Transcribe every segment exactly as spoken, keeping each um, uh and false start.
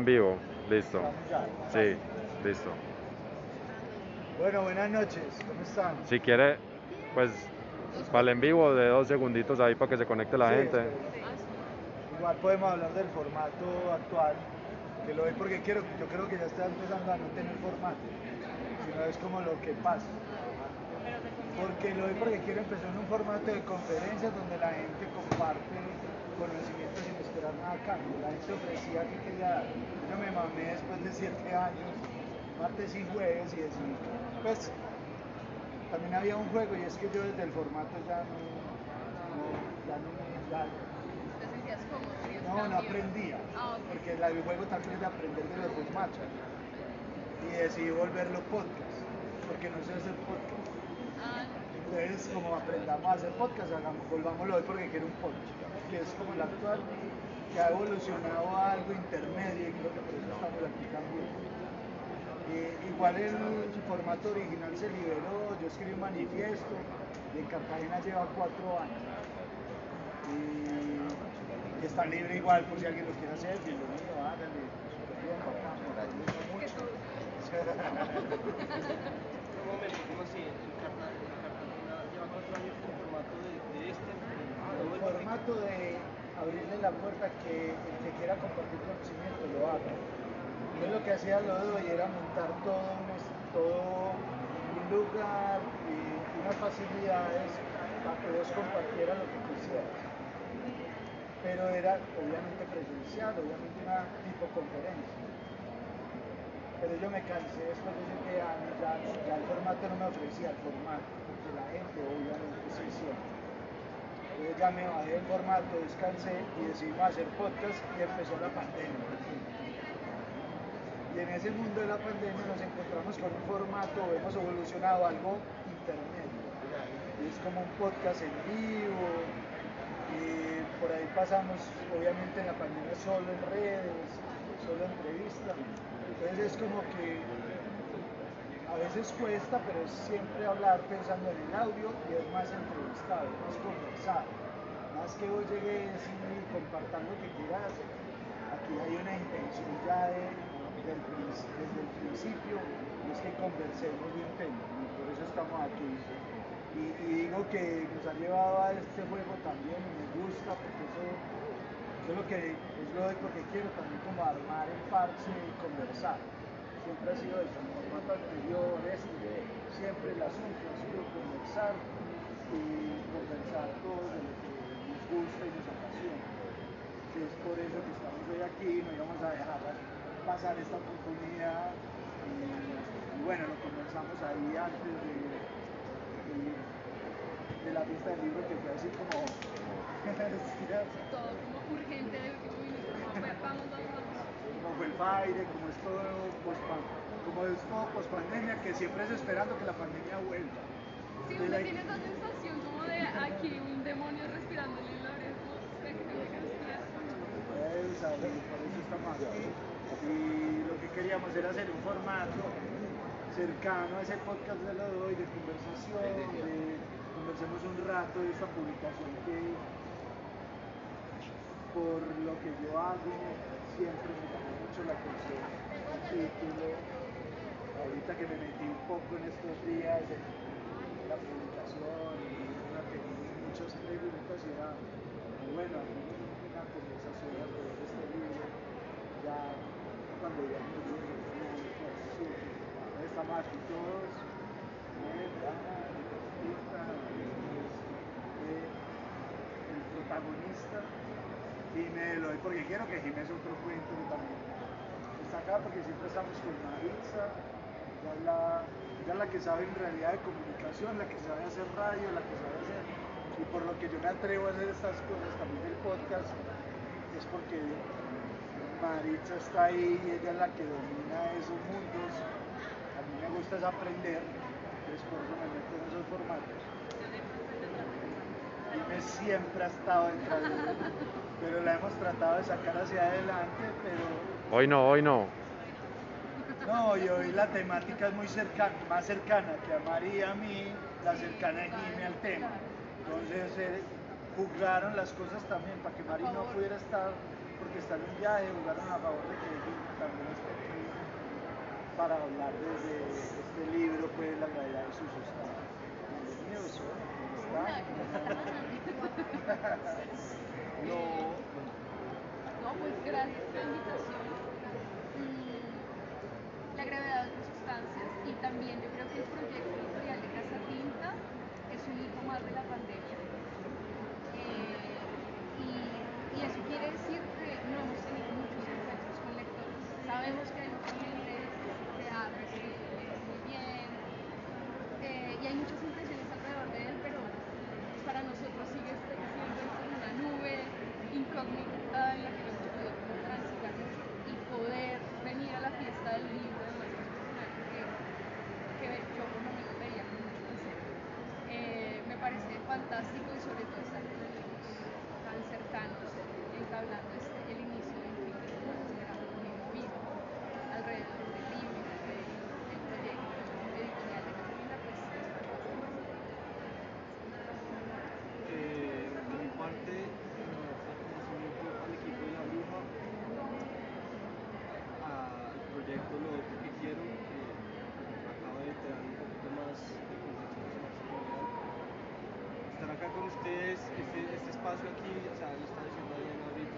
En vivo, listo. Estamos ya. Sí, listo. Bueno, buenas noches, ¿cómo están? Si quiere, pues para el en vivo de dos segunditos ahí para que se conecte la Sí, gente. espero. Igual podemos hablar del formato actual, que lo doy porque quiero, yo creo que ya está empezando a no tener formato, sino es como lo que pasa. Porque lo doy porque quiero empezar en un formato de conferencias donde la gente comparte conocimientos sin esperar nada a cambio. La gente ofrecía que quería dar. Yo me mamé después de siete años, martes y jueves, y decidí, pues también había un juego, y es que yo desde el formato ya no, no ya no me ya, ¿Te sentías cómodo? ¿Querías no, no cambio? aprendía, Ah, ok. porque la- el juego también es de aprender de los formatos. Y decidí volverlo podcast, porque no sé hacer podcast. Ah, Entonces, como aprendamos a hacer podcast, hagamos, volvámoslo hoy porque quiero un podcast, que es como el actual, que ha evolucionado a algo intermedio y creo que por eso estamos aquí también. Eh, igual el formato original se liberó, yo escribí un manifiesto y en Cartagena lleva cuatro años. Y, y está libre igual por si alguien lo quiere hacer, bienvenido, hágale, súper bien, papá, me ayuda mucho. Un momento, ¿cómo así? En Cartagena, en Cartagena lleva cuatro años el formato de, de este. El formato de abrirle la puerta que el que quiera compartir conocimiento lo haga. Yo lo que hacía lo de hoy era montar todo un, todo un lugar y unas facilidades para que vos compartieras lo que quisieras. Pero era obviamente presencial, obviamente una tipo conferencia. Pero yo me cansé después de siete años, ya, ya el formato no me ofrecía el formato, porque la gente obviamente sí siempre. Entonces ya me bajé del formato, descansé y decidimos hacer podcast y empezó la pandemia. Y en ese mundo de la pandemia nos encontramos con un formato, hemos evolucionado a algo intermedio. Y es como un podcast en vivo, y por ahí pasamos, obviamente en la pandemia solo en redes, solo entrevistas. Entonces es como que a veces cuesta, pero es siempre hablar pensando en el audio y es más entrevistado, más conversado. Más que vos llegues y compartan lo que quieras, aquí hay una intención ya de, del, desde el principio, y es que conversemos de un tema, y por eso estamos aquí. Y, y digo que nos ha llevado a este juego también, y me gusta, porque eso, yo lo que es lo de porque quiero también como armar el parche y conversar. Siempre ha sido eso, el formato anterior, este, siempre el asunto ha sido conversar y conversar todo de lo que nos gusta y nos apasiona. Y es por eso que estamos hoy aquí, no íbamos a dejar pasar esta oportunidad. Y, y bueno, lo comenzamos ahí antes de, de, de la fiesta del libro, que fue así como todo como urgente de último minuto. Como, "Ve, vamos, vamos, vamos". como fue el baile, como es todo post- como es todo post pandemia, que siempre es esperando que la pandemia vuelva. Sí, Entonces, uno hay- tiene esa sensación como de aquí un demonio respirándole en la oreja, como, "Ve, que tengo que respirar". Esa, por eso estamos aquí. Y lo que queríamos era hacer un formato cercano a ese podcast de lo de hoy, de conversación, de conversemos un rato de esta publicación que por lo que yo hago siempre me llamó mucho la atención el título. Ahorita que me metí un poco en estos días en la publicación y una que muchas preguntas y era, bueno, hagamos una conversación alrededor de este libro, ya cuando ya me lo pues sí, estamos aquí todos, bien, Dana, Nicolita, eh, el protagonista, Jimé lo doy porque quiero que Jimé es otro cuento que también está acá porque siempre estamos con Maritza, ella es la, ella es la que sabe en realidad de comunicación, la que sabe hacer radio, la que sabe hacer, y por lo que yo me atrevo a hacer estas cosas también del podcast, es porque Maritza está ahí y ella es la que domina esos mundos. A mí me gusta es aprender, entonces por eso me meto en esos formatos. Dime siempre ha estado detrás de él, pero la hemos tratado de sacar hacia adelante, pero Hoy no, hoy no. no, y hoy la temática es muy cercana, más cercana que a Mari y a mí, la cercana de Jimmy al tema. Entonces eh, jugaron las cosas también para que Mari no pudiera estar porque está en un viaje, jugaron a favor de que Jimmy para hablar de, de este libro, pues La gravedad de su sustancia. Bienvenidos, ¿cómo están? No, No, pues gracias por la invitación. Mm, La gravedad de las sustancias y también yo creo que el proyecto editorial de Casa Tinta es un hijo más de la pandemia. Eh, y, y eso quiere decir que no hemos tenido muchos encuentros con lectores. Sabemos que hay mucha gente que teatro, que lee muy bien, eh, y hay muchas impresiones alrededor de él, pero para nosotros sigue este- siendo como una nube incógnita en la que no hemos podido como transitar mucho y poder venir a la fiesta del libro de nuestros personajes que, que yo por lo menos veía con mucho placer. Eh, me parece fantástico y sobre todo estar con amigos tan cercanos entablando este, el inicio de un fin de semana esperado muy movido alrededor del libro, del, del proyecto editorial de Catalina, pues es fantástico. eh, de mi parte, eh, reconocimiento al equipo de La Bruja, al proyecto Lo Otro que Quiero, que acaba de traer un poquito más de contexto social. Estar acá con ustedes, este, este espacio aquí, o sea, lo está diciendo Diana ahorita,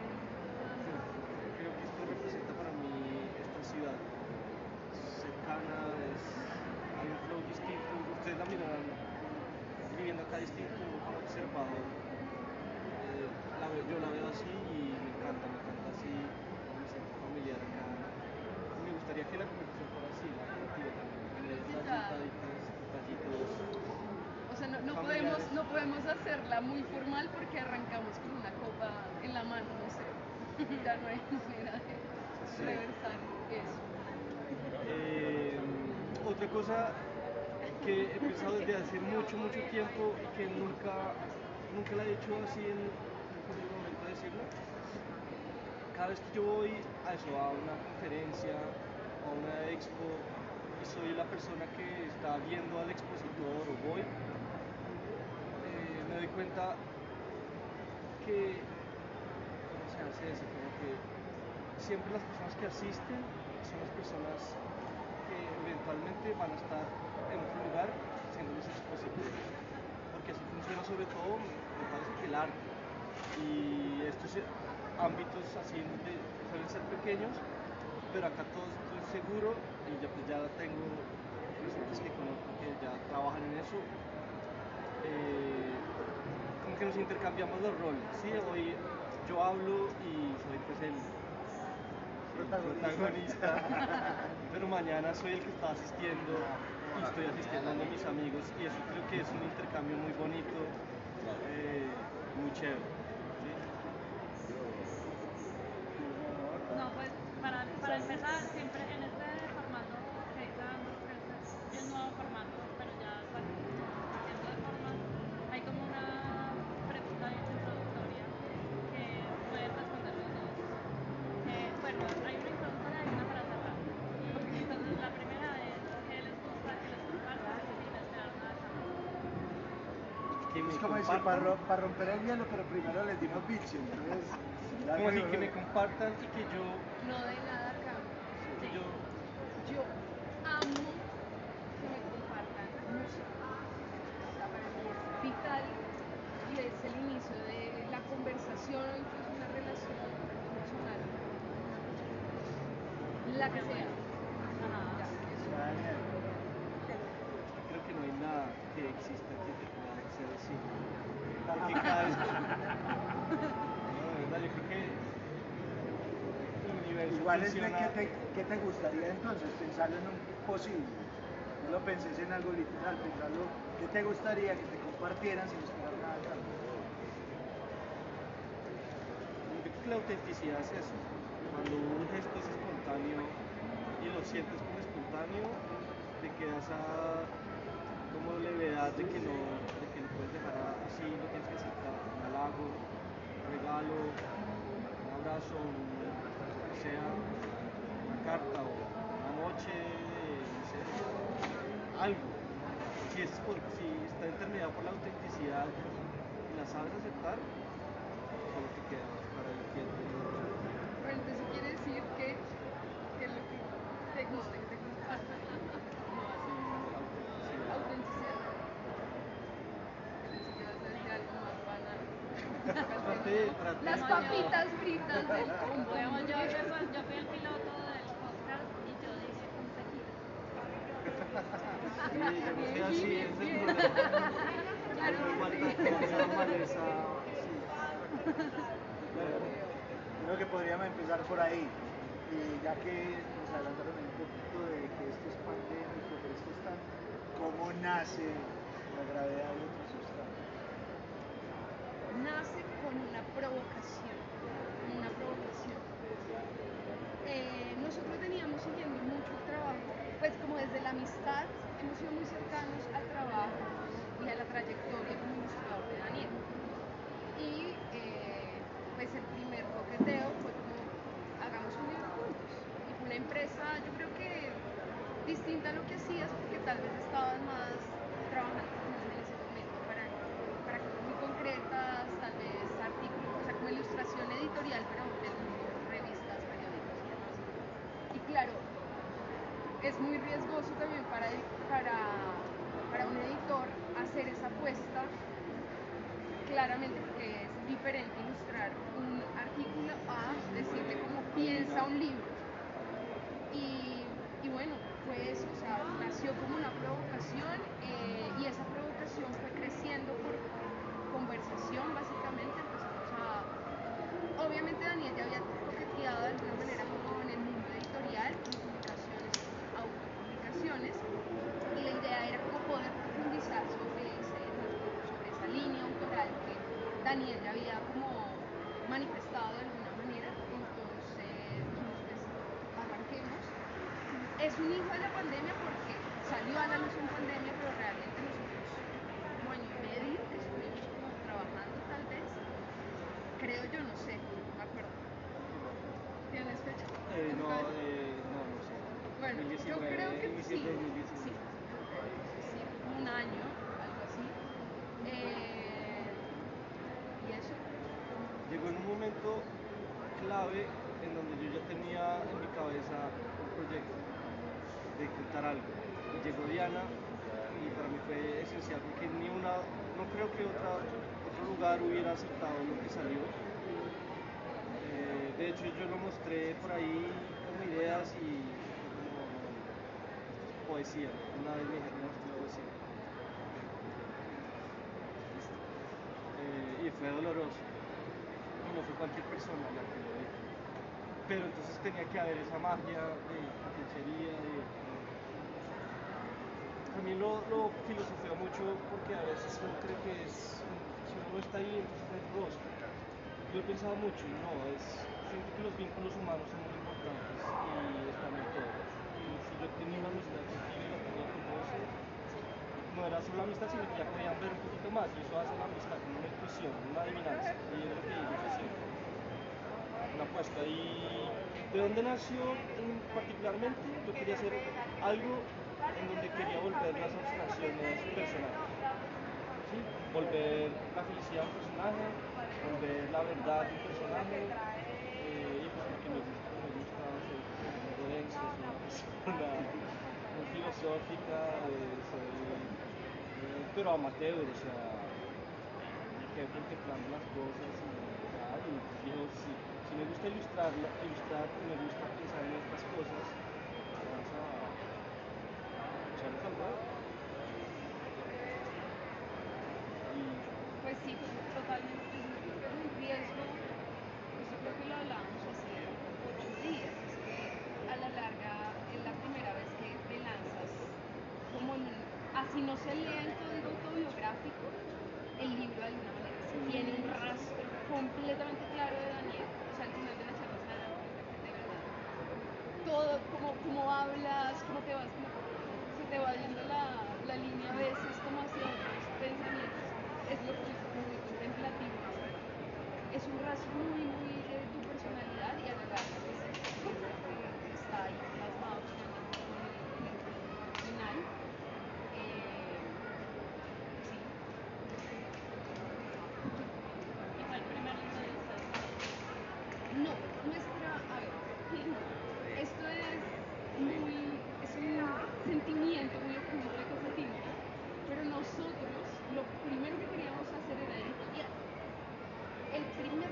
creo que esto representa para mí esta ciudad cercana, es, hay un flow distinto, ustedes la mirarán viviendo acá distinto, como observador, eh, la ve- yo la veo así y me encanta, me encanta así, me siento familiar acá. Me gustaría que la conversación fuera así, la creativa también, tener unas Ya. juntaditas, detallitos. O sea, no, no, Familiares. podemos, no podemos hacerla muy formal porque arrancamos con una copa en la mano, no sé. Ya no hay manera de Sí. reversar eso. Eh, otra cosa que he pensado desde hace mucho, mucho tiempo y que nunca, nunca la he hecho así en, en el momento de decirlo. Cada vez que yo voy a eso, a una conferencia, a una expo, y soy la persona que está viendo al expositor o voy, eh, me doy cuenta que ¿cómo se hace eso? Como que siempre las personas que asisten son las personas que eventualmente van a estar en otro lugar siendo los expositores. Porque así funciona sobre todo, me parece que el arte. Y estos eh, ámbitos así de, suelen ser pequeños, pero acá todos estoy seguro, y ya, pues ya tengo personas que conozco que ya trabajan en eso, eh, como que nos intercambiamos los roles, ¿sí? Hoy yo hablo y soy pues el, el protagonista, pero mañana soy el que está asistiendo y estoy asistiendo a mis amigos y eso creo que es un intercambio muy bonito, eh, muy chévere, ¿sí? No, pues para, para empezar, siempre en este formato que damos, que es el nuevo formato, pero ya está cambiando de forma, hay como una pregunta introductoria que pueden responder los dos. Eh, bueno, hay una introductoria y una para cerrar. Entonces, la primera es que les gusta que les compartan sin esperar nada a cambio. Que me Es como dice, compartan, para, para romper el hielo, pero primero les dimos bicho, entonces... ya como así digo, que ¿no? me compartan y que yo, No de nada a cambio. que yo Yo amo que me compartan música. O sea, para mí es vital y es el inicio de la conversación o incluso una relación emocional con una persona. La que sea. Ya, eso. Daniel. creo que no hay nada que exista que te pueda hacer así. Porque cada vez que... No, de verdad, yo creo que el universo Igual es de funciona... qué te, qué te gustaría entonces, pensarlo en un posible. No lo penses en algo literal, pensarlo, ¿qué te gustaría que te compartieran sin esperar nada a cambio? Yo creo que la autenticidad es eso. Cuando un gesto es espontáneo y lo sientes como espontáneo, te queda esa como levedad de que no, de que lo puedes dejar así, no tienes que aceptar un halago, un regalo, un abrazo, un, lo que sea, una carta o una noche, no sé, algo. Si, es por, si está determinado por la autenticidad y la sabes aceptar, solo te queda para el tiempo. Pero entonces quiere decir que, que lo que te gusta, que te trate, trate. Las papitas fritas del combo. Digamos, yo, yo, fui- yo fui el piloto del podcast y yo dije un tequila. Sí, yo no soy así, ese es el Bien. problema. Claro, Me falta sí. como esa maleza, sí. Bueno, creo que podríamos empezar por ahí. Y ya que nos adelantaron un poquito de que esto es pandémico, pero esto está, ¿cómo nace la gravedad de otras sustancias? Nace con una provocación, con una provocación. Eh, nosotros veníamos siguiendo mucho el trabajo, pues como desde la amistad, hemos sido muy cercanos al trabajo y a la trayectoria como ilustrador de Daniel. Y eh, pues el primer coqueteo fue como, hagamos un libro juntos. Y fue una empresa, yo creo que distinta a lo que hacías, porque tal vez estabas más trabajando con él en ese momento para, para cosas muy concretas, tal vez artículos, o sea, como ilustración editorial, pero del mundo, revistas, periódicos y demás. Y claro, es muy riesgoso también para, el- para, para un editor hacer esa apuesta, claramente porque es diferente ilustrar un artículo a decirle cómo piensa un libro. Y, y bueno, fue eso, o sea, nació como una provocación eh, y esa provocación fue creciendo por conversación básicamente. Empezamos a, obviamente Daniel ya había coqueteado de alguna manera con el mundo editorial, con publicaciones, autopublicaciones, y la idea era como poder profundizar sobre, ese, sobre esa línea autoral que Daniel ya había como manifestado de alguna manera. Entonces dijimos, pues arranquemos. Es un hijo de la pandemia porque salió a la luz en pandemia, pero realmente nosotros como año y medio que estuvimos como trabajando tal vez, creo yo, no sé, no me acuerdo. ¿Tienes fecha? Eh, no, ¿En cabeza? eh, no, no sé. Bueno, yo dos mil diecinueve, creo que sí. diciembre de dos mil diecinueve. Sí, sí, como un año, algo así. Eh, y eso. Llegó en un momento clave en donde yo ya tenía en mi cabeza un proyecto de contar algo. Y llegó Diana y para mí fue esencial porque ni una, no creo que otra, otro lugar hubiera aceptado lo que salió. Eh, de hecho yo lo mostré por ahí como ideas y como poesía. Una vez me dijeron, no, esto es poesía. Eh, y fue doloroso. Y no fue cualquier persona la que lo dijo. Pero entonces tenía que haber esa magia de potenciaría, de... También lo, lo filosofeo mucho porque a veces uno cree que es, si uno no está ahí, entonces no es rostro. Yo he pensado mucho y no, es, siento que los vínculos humanos son muy importantes y están en todo. Y si yo tenía una amistad contigo y la tenía con vos, no era solo amistad, sino que ya podían ver un poquito más. Y eso hace la amistad como una intuición, una adivinanza. Y es lo que ellos hacían. Una apuesta. ¿Y de dónde nació mm, particularmente? Yo quería hacer algo en donde quería volver las abstracciones personales. ¿Sí? Volver la felicidad a un personaje, volver la verdad a un personaje. Eh, y pues porque me gusta, me gusta ser como Lorenzo, soy una persona muy filosófica, eh, soy, eh, pero amateur, o sea, me quedo contemplando las cosas y tal, y digo, si, si me gusta ilustrar, ilustrar y me gusta pensar en estas cosas, vamos a echarles al ruedo. Y Pues sí, totalmente. Es un riesgo, pues yo creo que lo hablábamos hace ocho días, es que a la larga es la primera vez que te lanzas como en, así no se lee el código autobiográfico, el libro de alguna manera sí tiene un rastro completamente claro de Daniel. O sea, al final de la charla se darán cuenta que de verdad todo, como, como hablas, cómo te vas, como, se te va yendo la, la línea a veces como hacia otros pensamientos, es lo que es muy contemplativo. Es un rastro muy, muy de tu personalidad y a la larga pues es lo que está ahí plasmado finalmente en el, en el producto final. Eh, sí. Y fue el primer libro de ustedes. No, nuestra, a ver, esto es muy, es un sentimiento muy oculto de Casa Tinta, pero nosotros lo primero que queríamos hacer era editorial. El primer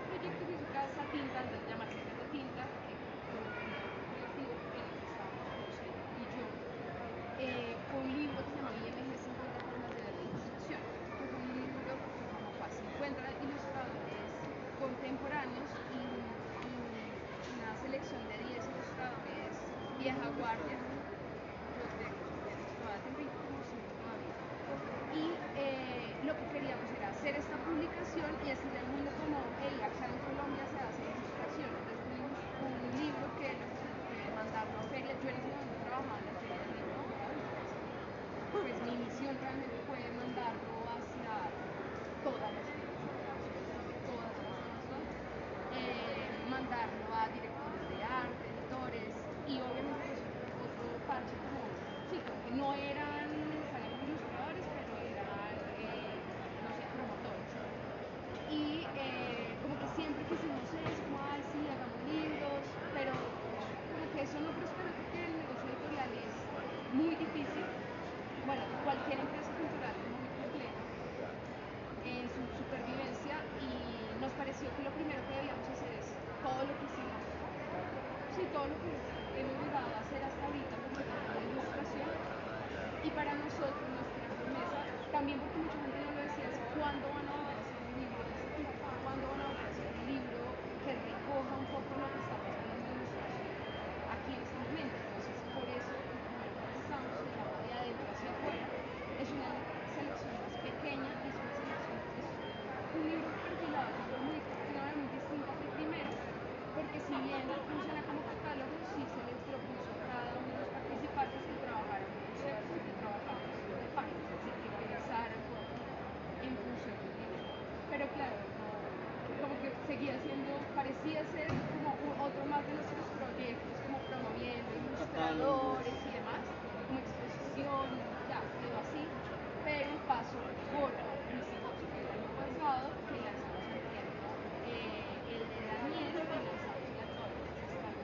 vieja guardia, yo tengo, todavía tengo como cinco todavía. Y eh, lo que queríamos era hacer esta publicación y decirle al mundo como, hey, acá en Colombia se hace ilustración. Entonces tuvimos un libro que nos tuvimos que mandarlo a ferias. Yo en ese momento trabajaba en la feria del libro de adultos. Pues mi misión realmente fue mandarlo hacia todas las ferias, todas, todas, todas. Eh, mandarlo a directores de arte, editores y obviamente pues, otro parche como, sí, como que no eran necesariamente ilustradores, pero eran, eh, no sé, promotores. Y eh, como que siempre quisimos eso, como, ay, sí, hagamos libros, pero como que eso no prosperó porque el negocio editorial es muy difícil. Bueno, cualquier empresa cultural es muy compleja en su supervivencia y nos pareció que lo primero que debíamos hacer es todo lo que hicimos, sí, todo lo que hemos llegado a hacer hasta ahorita como el tema de ilustración. Y para nosotros nuestra promesa, también porque mucha gente no lo decía, es cuándo van a volver a hacer un libro de este tipo, cuándo van a volver a hacer un libro que recoja un poco lo que está pasando en la ilustración aquí en este momento. Entonces, por eso el primero que lanzamos se llama De Adentro hacia Afuera. Es una selección más pequeña, es una selección, es un libro perfilado, es algo muy, de una manera muy distinta al primero, porque si bien funciona como catálogo, sí se les propuso a cada uno de los participantes el trabajar en un concepto y que trabajáramos de páginas, es decir, que pensara un poco en función del libro. Pero claro, no, como que seguía siendo, parecía ser como un- otro más de nuestros proyectos, como promoviendo ilustradores y demás, como exposición, ya, quedó así, pero el paso gordo lo hicimos el año pasado, que lanzamos en tiempo eh, el de Daniel y lanzamos el lanzamiento este año.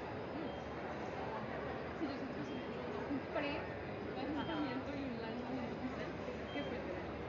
Sí, yo siento que es un, un pre-lanzamiento y un lanzamiento oficial, que fue el año.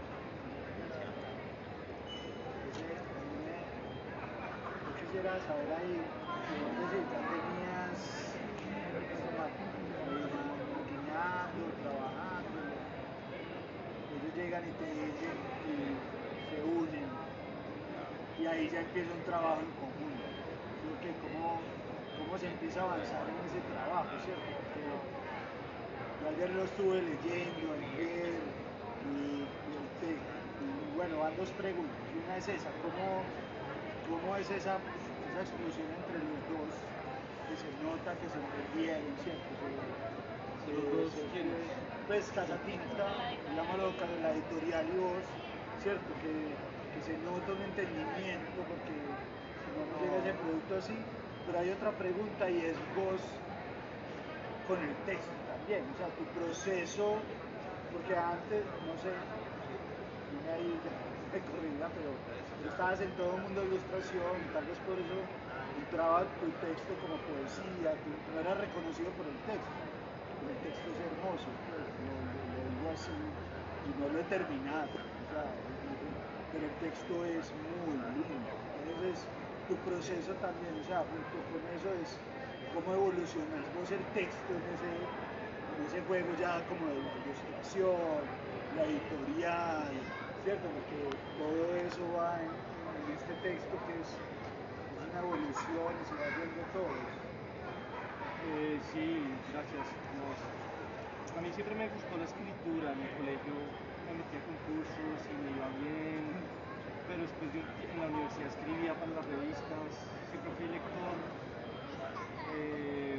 Yo quisiera saber ahí, es decir, ya tenías como maquinando, trabajando, ellos llegan y te dicen y se unen y ahí ya empieza un trabajo en conjunto. Creo que cómo, cómo se empieza a avanzar en ese trabajo, ¿cierto? Porque yo ayer lo estuve leyendo, ayer, y, y, te- y bueno, van dos preguntas. Una es esa, ¿cómo, cómo es esa, esa explosión entre los dos? Que se nota que se entendieron, ¿cierto? Se- Los se- dos, se- ¿quiénes? Pues Casatinta, digámoslo, la editorial y vos, ¿cierto? Que, que se nota un entendimiento porque si no, no llega ese producto así. Pero hay otra pregunta y es vos con el texto también, o sea, tu proceso, porque antes, no sé, vine ahí, ya me corrija, pero tú estabas en todo el mundo de ilustración y tal vez por eso entraba tu texto como poesía, tú no eras reconocido por el texto, pero el texto es hermoso, pues, lo, lo, lo digo así y no lo he terminado, o sea, pero el texto es muy lindo, entonces tu proceso también, o sea, junto con eso es cómo evolucionas vos el texto en ese, en ese juego ya como de la ilustración, la editorial, ¿cierto? Porque todo eso va en, en este texto que es, es una evolución y se va viendo todo. Eh, sí, gracias. Nos- A mí siempre me gustó la escritura. En el colegio me metía a concursos y me iba bien, pero después de un tie- en la universidad escribía para las revistas, siempre fui lector. eh,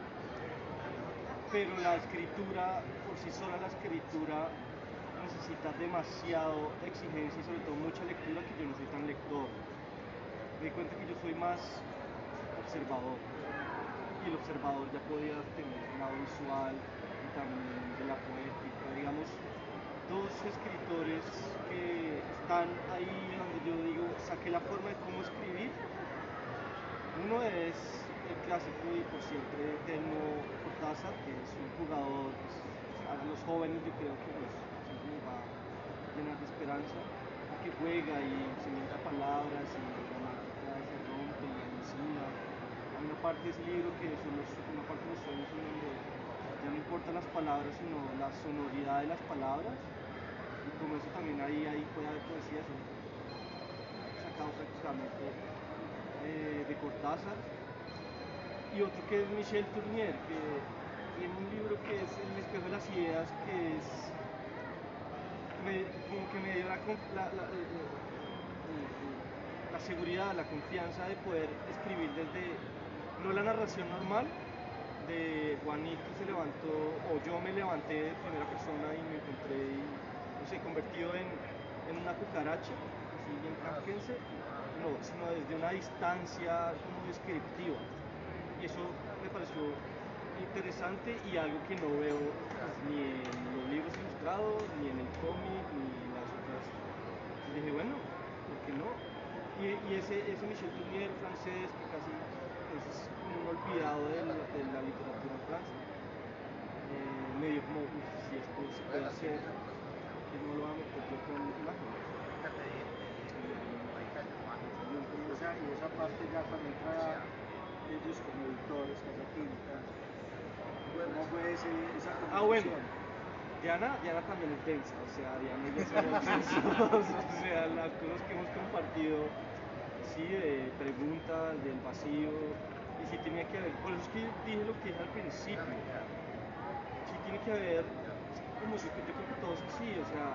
pero la escritura, por sí sola la escritura necesita demasiado exigencia y sobre todo mucha lectura, que yo no soy tan lector. Me di cuenta que yo soy más observador y el observador ya podía tener un lado visual y también de la poética. Digamos, dos escritores que están ahí donde yo digo, saqué la forma de cómo escribir. Uno es el clásico y por siempre eterno Cortázar, que es un jugador, pues, a los jóvenes yo creo que los, siempre les va a llenar de esperanza, que juega y se inventa palabras y la gramática se rompe y alucina. Hay una parte de ese libro que son los, una parte de los sueños en donde ya no importan las palabras, sino la sonoridad de las palabras. Y como eso también ahí, ahí puede haber poesía, eso sacado prácticamente eh, de Cortázar. y otro que es Michel Tournier, que tiene un libro que es El espejo de las ideas, que es me, como que me dio la, la, la, la seguridad, la confianza de poder escribir desde, no la narración normal, de Juanito se levantó, o yo me levanté de primera persona y me encontré, no sé, convertido en, en una cucaracha, así bien kafkiense, no, sino desde una distancia como descriptiva. Y eso me pareció interesante y algo que no veo pues, ni en los libros ilustrados, ni en el cómic, ni en las otras. Y dije, bueno, ¿por qué no? Y, y ese, ese Michel Tournier francés, que casi es como un olvidado de la, de la literatura en Francia, eh, me dio como, uff, si esto se puede hacer, que no lo va a meter yo con imágenes. Y esa, y esa parte ya cuando entra ellos como editores, Casa Tinta, ¿cómo fue ese, esa Ah, bueno. conversación? Diana, Diana también es densa, o sea, Diana y yo somos densos, o sea, las cosas que hemos compartido, sí, de preguntas, del vacío, y sí tenía que haber, por eso es que dije lo que dije al principio, sí tiene que haber, como yo, yo creo que todo es así, o sea,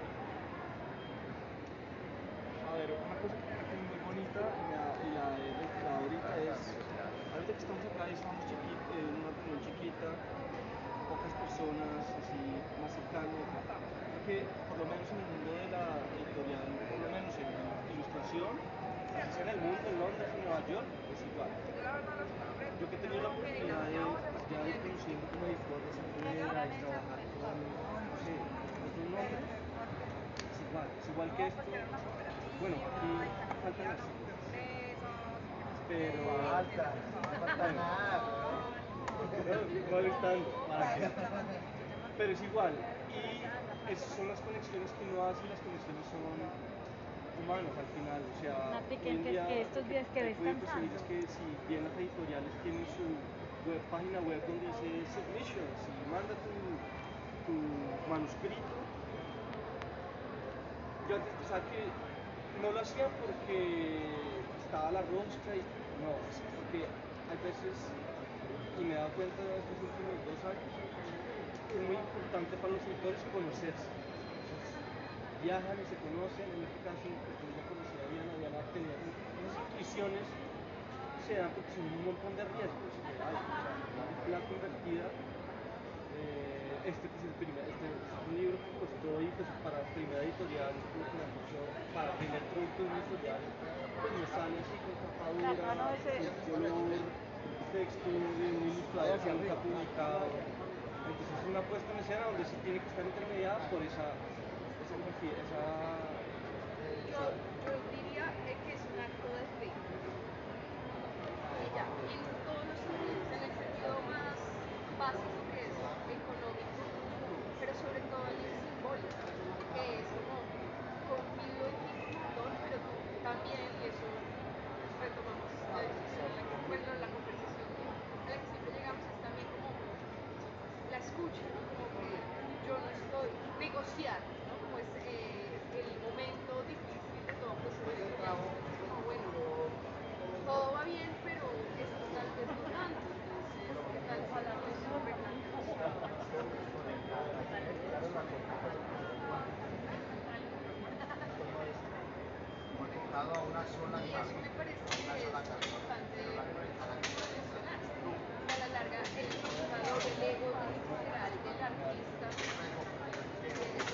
a ver, una cosa que es muy bonita y la, y la he reiterado ahorita es, ahorita que estamos acá y estamos chiquit, en una reunión chiquita, pocas personas así más cercanas, que por lo menos en el mundo de la editorial, por lo menos en la ilustración, en el mundo, en Londres, en Nueva York, es igual. Yo que he tenido la oportunidad de, pues, ya de conocer como editores afuera y trabajar con, no sé, otros nombres, es igual, es igual que esto. Bueno, aquí faltan las siglas, pero... Falta, no falta nada. molestando, ¿para qué? Pero es igual, y esas son las conexiones que uno hace y las conexiones son humanas al final, o sea, Nati, que hoy en que- día que estos días que he podido percibir descansando. es que si bien las editoriales tienen su web, página web donde dice submissions y manda tu, tu manuscrito, yo antes pensaba que no lo hacían porque estaba la rosca y no, es porque hay veces, y me he dado cuenta de estos últimos dos años, es muy importante para los editores conocerse. Entonces, viajan y se conocen, en este caso, pues yo ya conocí a Diana, Diana tenía como unas intuiciones, se dan porque son un montón de riesgos que hay, o sea, una plata invertida. Eh, este, pues, el primer, este es un libro que costó y pues para primera editorial, lo que me han dicho, para primer producto de una editorial, pues no sale así con tapadura, Ah, no, ese- color, texto de un ilustrador que nunca ha publicado. Entonces es una puesta en escena donde sí tiene que estar intermediada por esa, esa, confi- esa, Yo, yo diría eh, que es un acto de fe. Y ya, en todos los sentidos, en el sentido más básico que es económico, pero sobre todo en el simbólico, que es como confío en ti un montón, pero tú también, y eso retomamos la decisión, la que, bueno, la conversación que, a la que siempre llegamos es también como la escucha, ¿no? Como que yo no estoy negociar, ¿no? Como es eh, el momento difícil de todo proceso editorial, es como, bueno, todo va bien, pero esto tal vez no tanto, entonces, ¿qué tal si lo replanteamos? Conectado a una sola Y eso me parece que es importante mencionar. A la larga, el resultado del ego visceral del artista es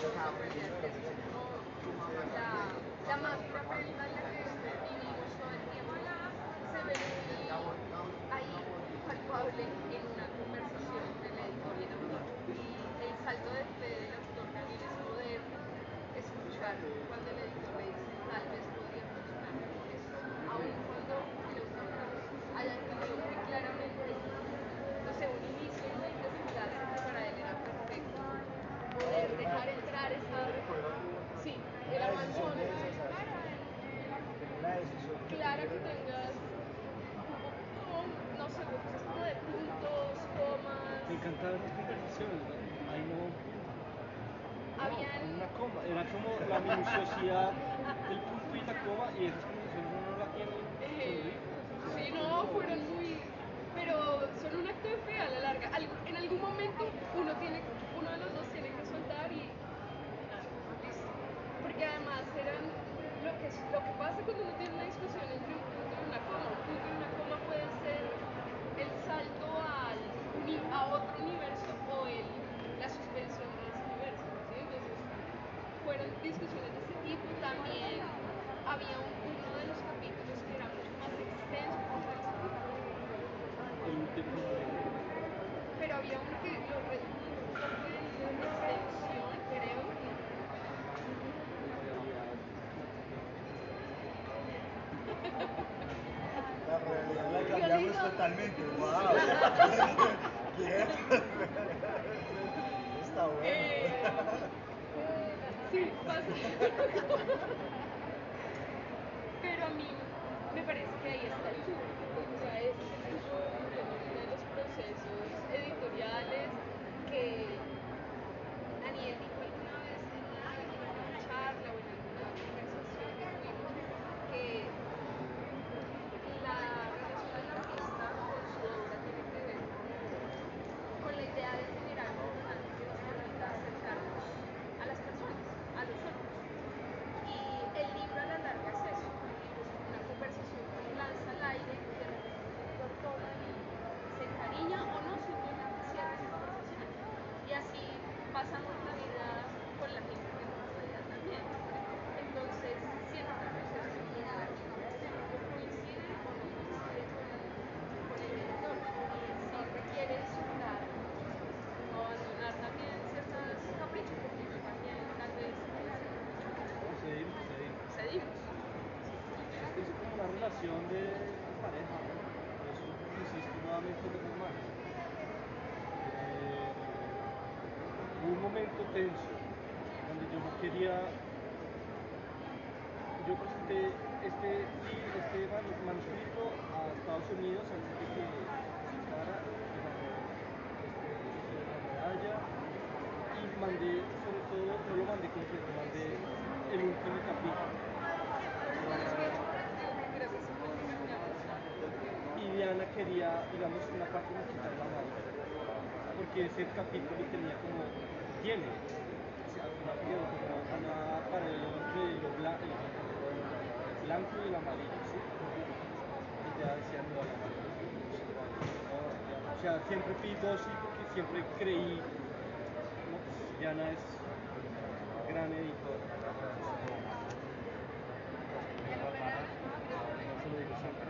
como la, la más pura película en la que vivimos todo el tiempo se ve muy ahí palpable en una conversación entre el editor y el autor. Y el salto de fe del autor también es poder escuchar cuando el editor le dice tal vez podría funcionar mejor esto, aun cuando el autor no haya entendido muy claramente, no sé, un inicio y un desenlace que para él era perfecto. Poder dejar entrar esa, sí, el abandono, La decisión que clara que tuvieron tengas como, no sé, cosas como de puntos, comas, me encantaban las conversaciones, ¿no? Ahí no, habían, una coma, era como la minuciosidad del punto y la coma, y esas conversaciones uno no la tiene con eh, libros, o sea, sí, es no, como- fueron muy, pero pero son un acto de fe a la larga. Algu- en algún momento uno tiene, uno de los dos tiene que soltar y listo. Porque además eran lo que, lo que pasa cuando uno tiene una discusión entre un punto y una coma. Un punto y una coma puede ser el salto al, uni- a otro universo o el, la suspensión de ese universo. ¿Sí? Entonces fueron discusiones de ese tipo. También había un- uno de los capítulos que era mucho más extenso que el resto. El último. Pero había uno que lo redujo un poco en extensión, creo. La realidad la Yo cambiamos digo- totalmente. ¡Wow! Bien. Está bueno. Eh, sí, pasa. Pero a mí me parece que ahí está el truco. O sea, ese es el truco de los procesos editoriales que Daniel dijo alguna vez en una, en una charla o en alguna conversación que tuvimos que la relación del artista con su obra tiene que ver con la idea de generar un canal que nos permita acercarnos a las personas, a los otros. Y el libro a la larga es eso. El libro es una conversación que uno lanza al aire, que el lector toma y se encariña o no, simplemente cierra esa conversación. Y así pasamos la vida con la gente que nos rodea también. Entonces, siento que el proceso es muy dinámico. O coincide o no coincide con el, con el lector. Y sí requiere soltar o abandonar también ciertos caprichos, porque yo también tal vez Seguimos, seguimos. cedimos. Esto es como una relación de pareja, ¿no? Por eso insisto nuevamente en los hermanos. Eh, hubo un momento tenso donde yo no quería. Yo presenté este, li- este manu- manuscrito a Estados Unidos antes de que se cara, que ganó este, la medalla, y mandé, sobre todo, no lo mandé completo, mandé el último capítulo. Y Diana quería, digamos, una parte musical la madre, porque ese capítulo tenía como, tiene, o sea, una, como una pared entre lo bla- el blanco y el amarillo, ¿sí? Y ya decía, no, el amarillo es muy musical, no, Diana. O sea, siempre fui dócil porque siempre creí, no, pues Diana es gran editora. No se lo digo siempre.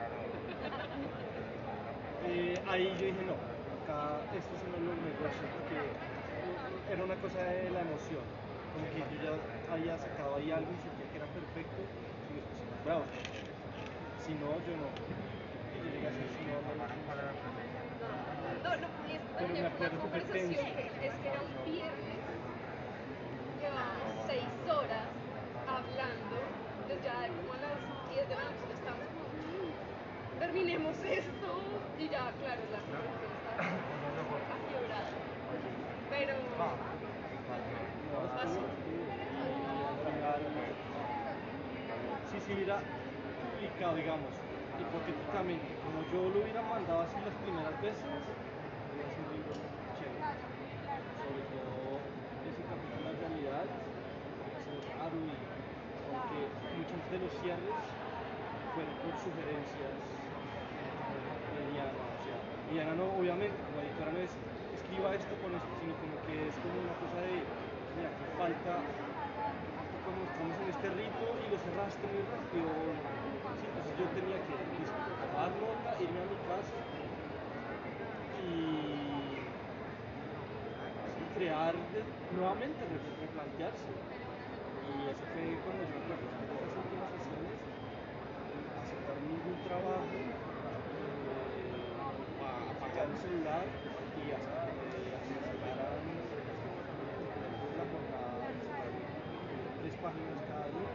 Eh, ahí yo dije, no, acá estos son los negocios, porque era una cosa de la emoción, como que yo ya había sacado ahí algo y sentía que era perfecto y me puse más bravo. Si no, yo no. Y yo llegué a decir, si no, no lo puedo hacer. No, no, y es Pero me una acuerdo que fue conversación tenso. que es que era un viernes, llevábamos seis horas hablando, entonces ya como a las diez de la noche ya estábamos como, "Mm, terminemos esto", y ya, claro, la conversación estaba afiebrada, pero No, pasó. estuvo, estuvo. Y al final, si se hubiera publicado, digamos, hipotéticamente, como yo lo hubiera mandado así las primeras veces, hubiera sido un libro chévere. Sobre todo ese capítulo en realidad hubiera sido raro y porque muchos de los cierres fueron por sugerencias de Diana. O sea, Diana no, obviamente, como editora no es escriba esto con esto, sino como que es como una cosa de, mira, que falta, como estamos en este ritmo y lo cerraste muy rápido. Sí, entonces yo tenía que listo, tomar nota, irme a mi casa y, y crear de- nuevamente, re- replantearse. Y eso fue cuando yo recuerdo, después de esas últimas sesiones, aceptar ningún trabajo, eh, a- apagar el celular y hasta que me asesinaran después de la jornada, tres páginas cada día.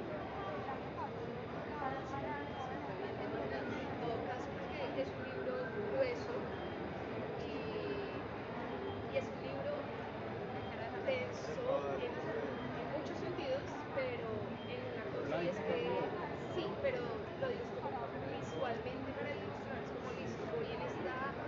En todo caso, porque es un libro grueso y, y es un libro denso en, en muchos sentidos, pero en una cosa y es que sí, pero lo digo es como visualmente para ilustrar, es como listo, voy en esta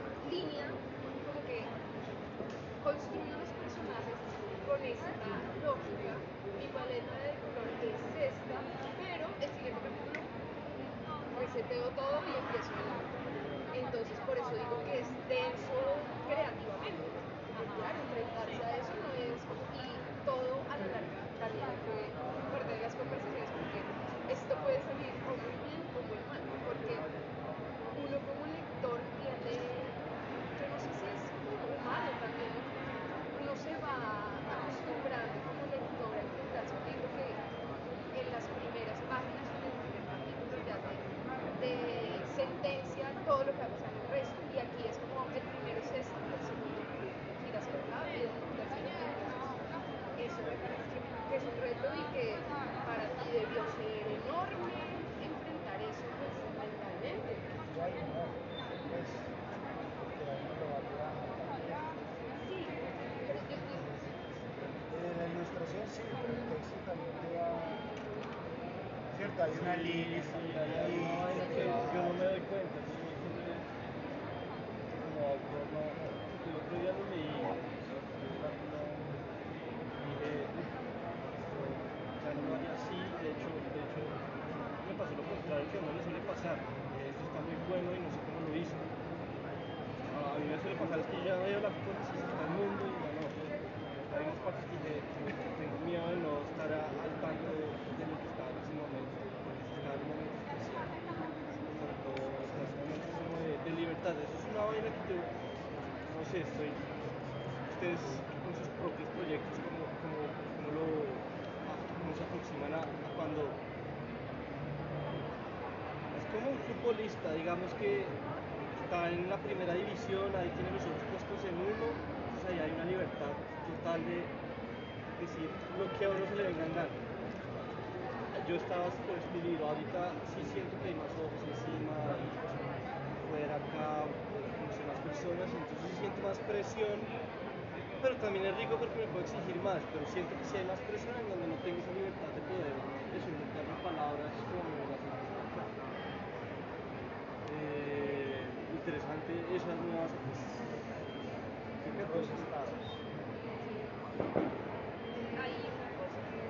construyo los personajes con esta lógica, mi paleta de color es esta, pero el siguiente capítulo reseteo todo y empiezo de nuevo. Entonces por eso digo que es denso creativamente. Porque claro, enfrentarse a eso no es, y todo a la larga también fue parte de las conversaciones, porque esto puede salir o muy bien o muy mal, porque uno como lector tiene, yo no sé si es como humano también, uno se va acostumbrando como lector a enfrentarse a un libro que en las primeras páginas o en el primer capítulo ya te, te sentencia todo lo que va a pasar en el resto, y aquí es como el primero es esto, el segundo gira hacia acá y el tercero gira hacia acá. Eso me parece que, que es un reto y que para ti debió ser enorme enfrentar eso pues mentalmente. Claro, no, pues, que a uno lo va llevando también. Sí, pero yo digo, Eh, la ilustración sí, pero el texto también te va, cierto, hay una línea, Sí, hay hay una hay una vaina que línea. yo no me doy cuenta. Yo siempre, como autor, no, el otro día lo leí, no, no, no, dije, o sea, no lo haría así. De hecho, de hecho, me pasó lo contrario que a uno le suele pasar. Eh, Esto está muy bueno y no sé cómo lo hizo. A mí me suele pasar es que ya veo la foto que está el mundo y ya no. Hay unas partes que dije, tengo miedo de no estar a- al tanto de, de lo que está en ese momento, porque está en un momento especial. Sobre todo está ese momento como de, de libertad. Eso es una vaina que yo, no sé, estoy, ustedes con sus propios proyectos, como, como, como lo, cómo se aproximan a, a cuando es como un futbolista, digamos que está en la primera división, ahí tiene los ojos puestos en uno, entonces ahí hay una libertad total de decir lo que a uno se le venga en gana. Yo estaba súper escribido, ahorita sí siento que hay más ojos encima, y fuera acá, conocer más personas, entonces sí siento más presión, pero también es rico porque me puedo exigir más, pero siento que sí hay más presión en donde no tengo esa libertad de poder eso, inventarme palabras como las otras. Eh, interesante esas nuevas pues, creo que a todos estados. hay una cosa que,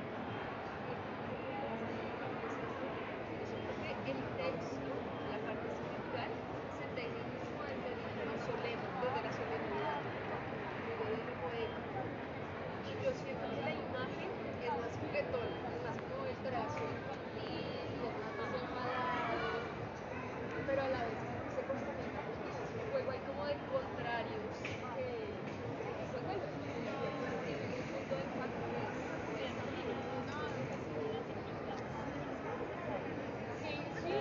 que, que el texto, la parte escritural, se teje mucho desde lo solemne, desde la solemnidad, desde lo poético. Y yo siento que la imagen es más juguetona, es más como el trazo infantil, es más desenfadado, pero a la vez se complementa porque es un juego ahí como de contrarios que, que dicen, bueno, dicen un punto de impacto que es esto. Sí, sí.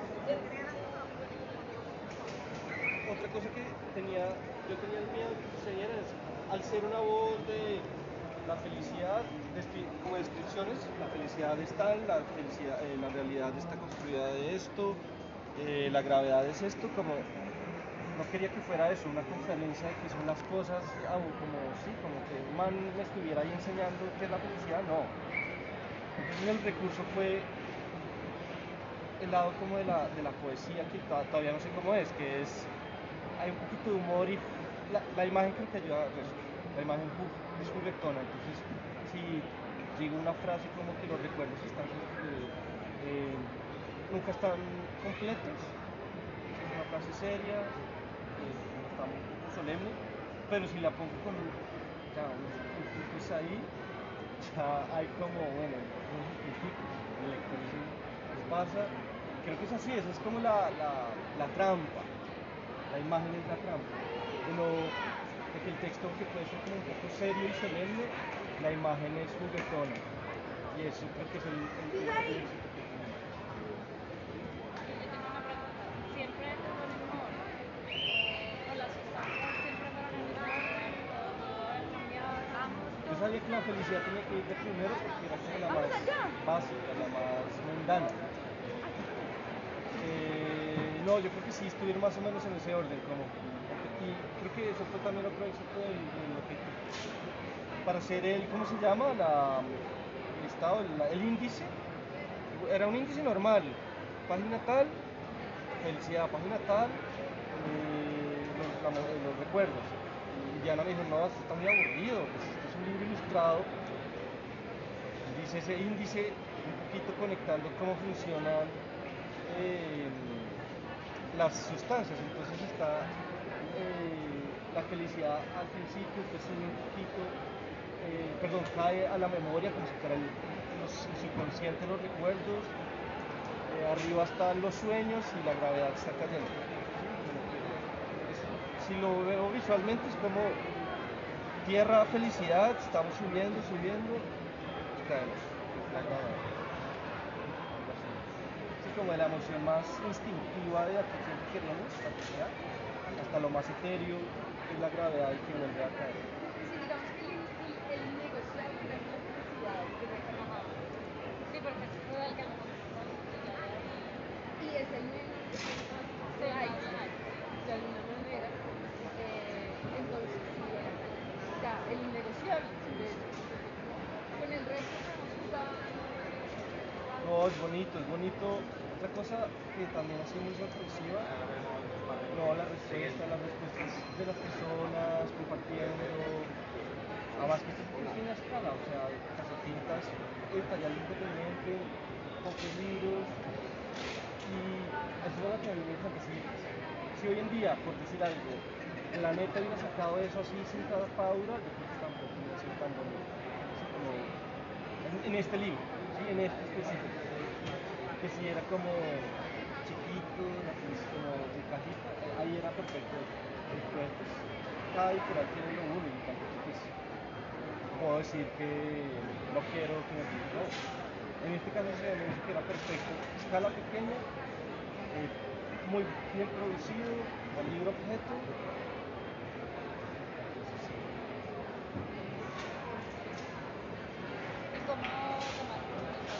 Otra cosa que tenía, yo tenía el miedo que sucediera es, al ser una voz de la felicidad, descri- como descripciones, la felicidad es tal, la felicidad, eh, la realidad está construida de esto, eh, la gravedad es esto, como no quería que fuera eso, una conferencia de qué son las cosas, ah, o como sí, como que un man me estuviera ahí enseñando qué es la felicidad, no. Entonces el recurso fue el lado como de la, de la poesía, que to- todavía no sé cómo es, que es, hay un poquito de humor y la, la imagen creo que ayuda al resto, la imagen ju- es juguetona, entonces si digo una frase como que los recuerdos están, eh, eh, nunca están completos, es una frase seria, eh, no está muy solemne, pero si la pongo con un- ya unos puntitos ahí, ya hay como, bueno, unos puntitos, el lector dice, ¿qué pasa? Creo que es así, esa es como la, la, la trampa, la imagen es la trampa, de, lo, de que el texto que puede ser como un poco serio y solemne, la imagen es juguetona, y eso creo que es el, el, el, el éxito que tiene. Yo tengo una pregunta. ¿Siempre tuvo el humor? ¿O las sustancias siempre fueron en desorden? ¿O pudo haber cambiado? Ambos. Yo sabía que la felicidad tenía que ir de primero porque era como la ¡Vamos más allá! básica, la más mundana. Eh, no, yo creo que sí estuvieron más o menos en ese orden, como, y creo que eso fue también otro éxito del, del objetivo. Para hacer el, ¿cómo se llama? La, el estado, el, el índice, era un índice normal, página tal, felicidad, página tal, eh, los, la- los recuerdos. Y Diana me dijo, no, esto está muy aburrido, pues esto es un libro ilustrado. Dice ese índice, un poquito conectando cómo funcionan eh, las sustancias. Entonces está eh, la felicidad al principio, que sube un poquito, eh, perdón, cae a la memoria como si fuera el, los, el subconsciente, los recuerdos. Eh, arriba están los sueños y la gravedad está cayendo. Es, si lo veo visualmente es como tierra, felicidad, estamos subiendo, subiendo, y caemos. La gravedad. Es como la emoción más instintiva de la que siempre queremos, la felicidad, hasta lo más etéreo, es la gravedad que vuelve a caer. Sí, digamos que el, el, el negociable es la felicidad que me trabajaba. Sí, porque es todo el campo. Y es el menos de ahí, de alguna manera. Eh, entonces, sí, era ya el innegociable. De hecho. Con el resto podemos jugar. No, es bonito, es bonito. Otra cosa que también ha sido muy sorpresiva, no, la respuesta, las respuestas de las personas compartiendo. Además que esto es pequeña escala, o sea, Casatintas, editorial independiente, pocos libros. Y eso es lo que a mí me gusta, que si, si hoy en día, por decir algo, la neta hubiera sacado eso así sin cada paura, yo creo que tampoco hubiera sido tan bonito. Así como en, en este libro, ¿sí? En este específico. Que si era como chiquito, como de cajita, ahí era perfecto. Después, pues, cada editorial tiene lo uno y tampoco pues, puedo decir que no quiero que me digan, no. En este caso se me dice que era perfecto. Escala pequeña, eh, muy bien producido, el libro objeto. ¿Y cómo tomaste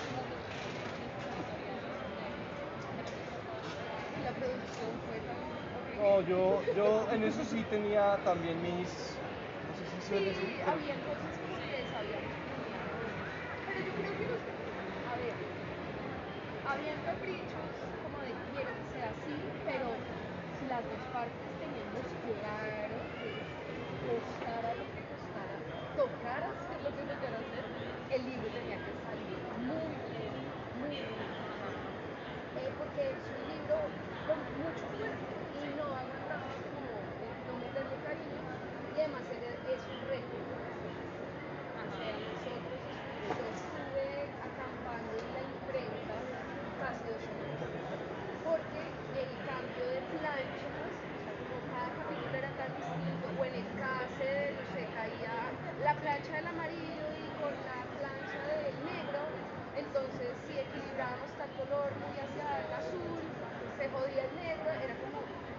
La producción fue tan No, yo, yo en eso sí tenía también mis, no sé si Sí, suele decir, pero había cosas como que sabíamos. Pero yo creo que los, a ver, habían caprichos como de quiero que sea así, pero si las dos partes teníamos claro que costara lo que costara, tocara hacer lo que tocara hacer, el libro tenía que salir muy bien, muy bien. Eh, porque es un libro con mucho esfuerzo y no aguantaba como eh, no meterle cariño y además era, es un reto. O sea, nosotros, yo estuve acampando en la imprenta casi dos semanas porque el cambio de planchas, o sea, como cada capítulo era tan distinto, o en el case de, no sé, caía la plancha del amarillo y con la plancha del negro, entonces si equilibrábamos tal color muy hacia el azul, se jodía el negro, era como...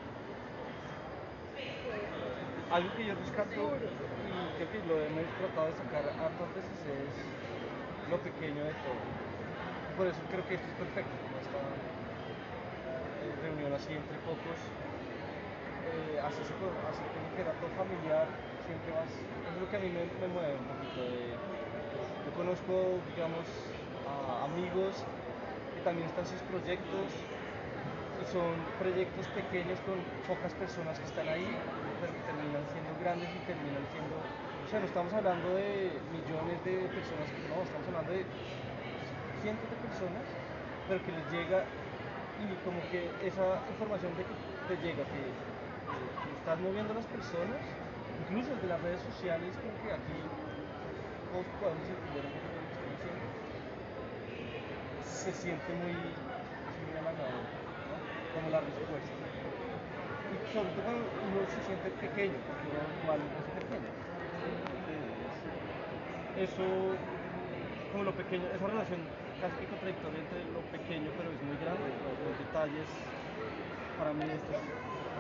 algo que yo rescato y creo que lo hemos tratado de sacar hartas veces es lo pequeño de todo. Por eso creo que esto es perfecto, como esta eh, reunión así entre pocos, eh, así, se, puede- así como que era todo familiar, siempre vas, eso es lo que a mí me, me mueve un poquito de, yo conozco, digamos, a amigos que también están sus proyectos y son proyectos pequeños con pocas personas que están ahí, pero que terminan siendo grandes y terminan siendo, o sea, no estamos hablando de millones de personas, no, estamos hablando de cientos de personas, pero que les llega y como que esa información de que te llega, que, que, que estás moviendo a las personas, incluso desde las redes sociales, como que aquí todos podemos entender un poquito lo que están haciendo, se siente muy, muy halagador, ¿no? Como la respuesta. Y sobre todo cuando uno se siente pequeño, porque uno igual es pequeño. ¿Sí? Eso, como lo pequeño, esa relación casi que contradictoria entre lo pequeño pero es muy grande, los, los detalles, para mí esto es...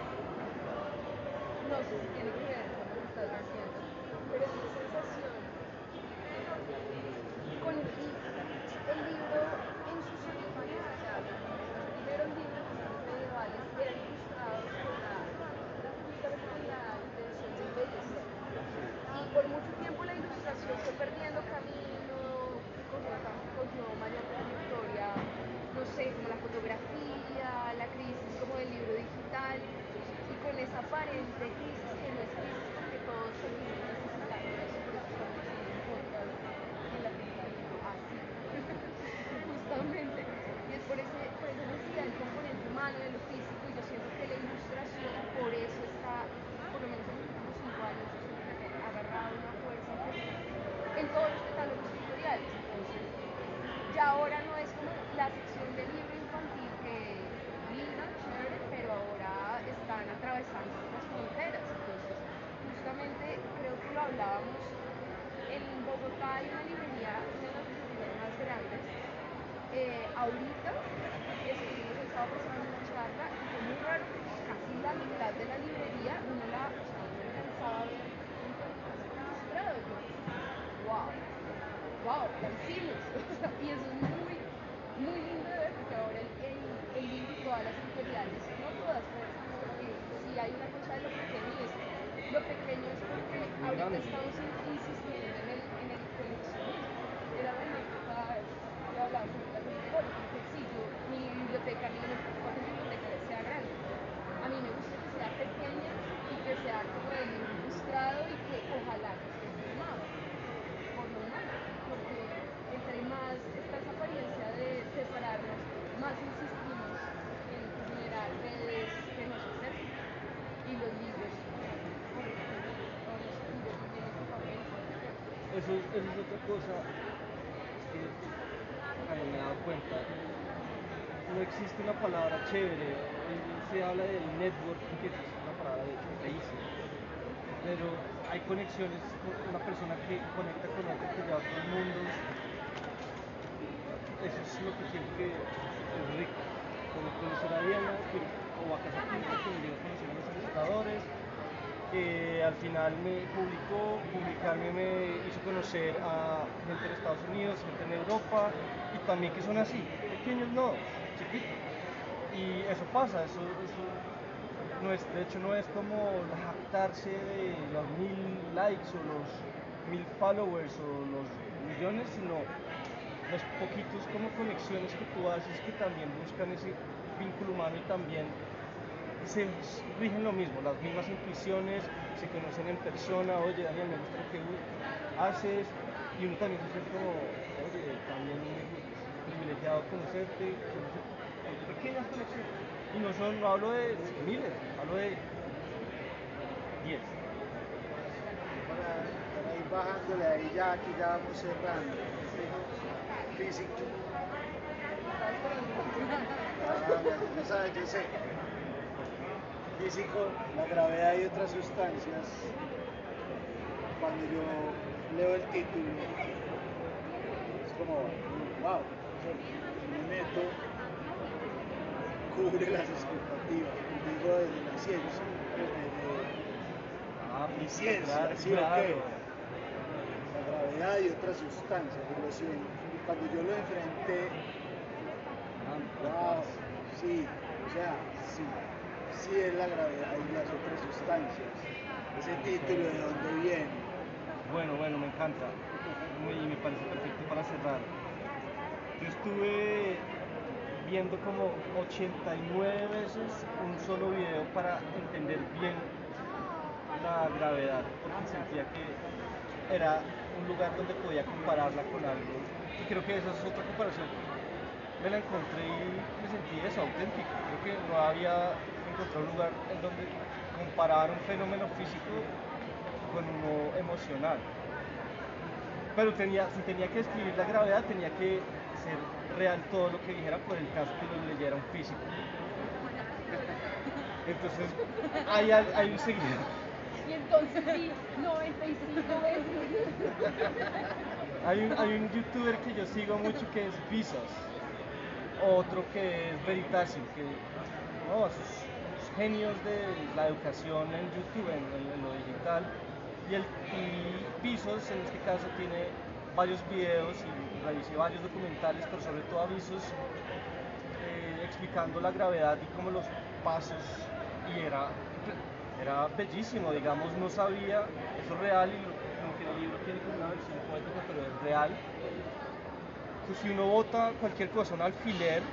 No sé si tiene que ver con lo que estás diciendo, pero es mi sensación. Y, con, y el libro en sus orígenes, o sea, los, los primeros libros medievales eran ilustrados con la, justamente con la intención de embellecer. Y por mucho tiempo la ilustración fue perdiendo camino, cogió, cogió mayor trayectoria, no sé, como la fotografía, la crisis como del libro digital, y con esa aparente crisis que no es crisis porque todos todos los catálogos editoriales. Entonces, ya ahora no es como la sección de libro infantil que linda, chévere, pero ahora están atravesando otras fronteras. Entonces, justamente creo que lo hablábamos en Bogotá, hay una librería, una de las librerías más grandes. Eh, ahorita estuvimos el sábado pasado en una charla y fue muy raro porque casi la mitad de la librería uno la, o sea, uno alcanzaba a ver un podcast ilustrado. Yo, wow, wow, la hicimos. Y eso es muy, muy lindo de ver porque ahora el, el, el libro y todas las editoriales, no todas, pues, porque si hay una cosa de lo pequeño y es lo pequeño es porque ahorita estamos insistiendo en el, en el coleccionismo. Era la anécdota que hablamos en la biblioteca, porque sí, yo, mi biblioteca, a mí no me preocupa que mi biblioteca sea grande. A mí me gusta que sea pequeña y que sea como de libro ilustrado y que ojalá que esté firmado por lo humano, porque entre más está esa apariencia de separarnos, más insistimos en generar redes que nos acerquen. Y los libros, por ejemplo, todos los libros tienen su papel. Eso, eso es otra cosa que cuando me he dado cuenta, no existe una palabra chévere, se habla del networking, que es una palabra de hecho feísima, pero hay conexiones con una persona que conecta con otra que lleva a otros mundos. Eso es lo que siento que es rico, como conocer a Diana, que, o a Casa Tinta, que me dio a conocer a los ilustradores, que al final me publicó, publicarme me hizo conocer a gente de Estados Unidos, gente en Europa, y también que son así, pequeños no, chiquitos. Y eso pasa, eso, eso no es, de hecho no es como jactarse de los mil likes o los mil followers o los millones, sino los poquitos como conexiones que tú haces que también buscan ese vínculo humano y también se rigen lo mismo, las mismas intuiciones, se conocen en persona. Oye Daniel, me gusta lo que haces, y uno también se siente como, oye, también privilegiado conocerte, conocer pequeñas conexiones, y no son, no hablo de miles, hablo de diez. Para, para ir bajándole ahí ya, aquí ya vamos cerrando. Físico. Ah, ya sabes, yo sé. Físico, la gravedad y otras sustancias. Cuando yo leo el título, es como, wow, me meto, cubre las expectativas. Digo desde la ciencia, desde Ah, mi ciencia, claro, ¿sí claro. o qué? La gravedad y otras sustancias. Pero sí, cuando yo lo enfrenté, wow, sí, o sea, sí, sí es la gravedad y las otras sustancias. Ese título, ¿de dónde viene? Bueno, bueno, me encanta y me parece perfecto para cerrar. Yo estuve viendo como ochenta y nueve veces un solo video para entender bien la gravedad, porque sentía que era un lugar donde podía compararla con algo, y creo que esa es otra comparación. Me la encontré y me sentí eso, auténtico. Creo que no había encontrado un lugar en donde comparar un fenómeno físico con uno emocional. Pero tenía, si tenía que describir la gravedad, tenía que ser real todo lo que dijera, por el caso que lo leyera un físico. Entonces, hay, hay un seguidor. Y entonces sí, noventa y cinco veces. Hay un, hay un youtuber que yo sigo mucho que es Visos, otro que es Veritasium, que no, esos, esos genios de la educación en YouTube, en, en, en lo digital. Y, el, y Visos en este caso tiene varios videos y revisé varios documentales, pero sobre todo avisos eh, explicando la gravedad y como los pasos, y era, era bellísimo, digamos, no sabía, eso es real, y lo, como que el libro tiene como una versión poética, pero es real, que si uno bota cualquier cosa, un alfiler,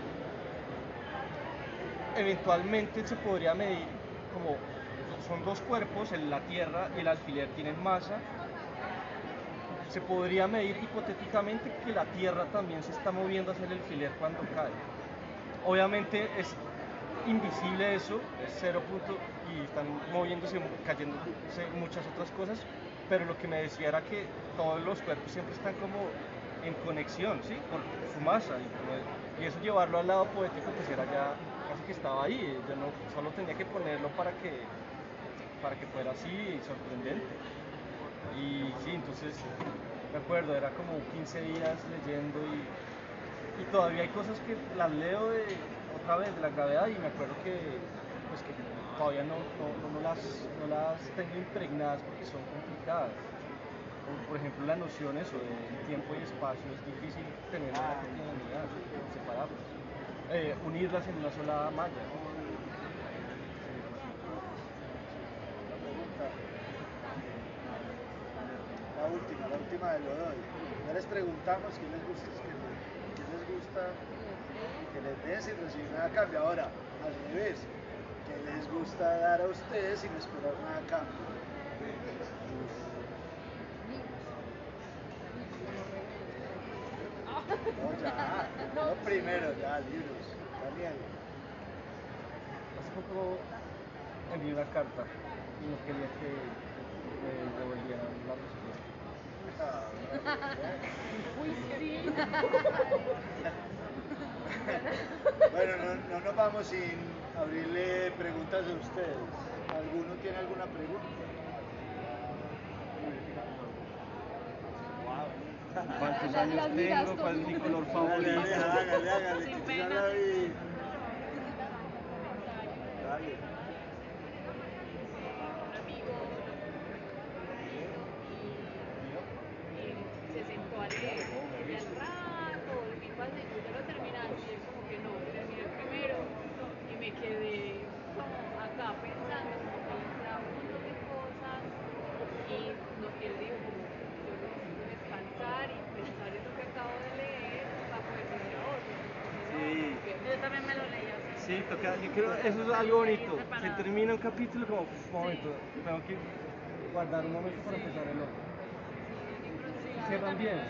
eventualmente se podría medir como son dos cuerpos, la Tierra y el alfiler tienen masa, se podría medir hipotéticamente que la Tierra también se está moviendo hacia el alfiler cuando cae. Obviamente es invisible eso, es cero punto y están moviéndose, cayéndose muchas otras cosas, pero lo que me decía era que todos los cuerpos siempre están como en conexión, ¿sí? Por su masa, y, como- y eso llevarlo al lado poético pues era ya casi que estaba ahí, yo no solo tenía que ponerlo para que, para que fuera así sorprendente. Y sí, entonces me acuerdo, era como quince días leyendo y, y todavía hay cosas que las leo de, otra vez de la gravedad y me acuerdo que, pues, que todavía no, no, no, no las, no las tengo impregnadas porque son complicadas. Como por ejemplo la noción eso de tiempo y espacio es difícil tener en la cotidianidad, separarlas, eh, unirlas en una sola malla. La última, la última de Godoy. Ya les preguntamos qué les gusta, qué les, qué les gusta que les den sin recibir nada a cambio. Ahora, al revés, qué les gusta dar a ustedes sin esperar nada a cambio. No, ya, no primero, ya, libros. Daniel. Hace poco envié una carta y no quería que me devolvieran la respuesta. Uy, sí. Bueno, no, no nos vamos sin abrirle preguntas a ustedes. ¿Alguno tiene alguna pregunta? ¿Cuántos Las- años las miras tengo? ¿Cuál es mi con- color Hágale, favorito? hágale, hágale, Sin que ya pena. la vi. Dale. Un amigo y se sentó a leer y al rato volví cuando yo ya lo terminaste y él como que no, terminé primero y me quedé como acá pensando como que entraba un montón de cosas y no, él dijo como yo necesito descansar y pensar en lo que acabo de leer para poder decir a otro. Sí. Yo también me lo leí así. Sí, toca, yo creo eso es algo bonito, que termina un capítulo como, un momento, tengo que guardar un momento para empezar el otro. Y cierran bien.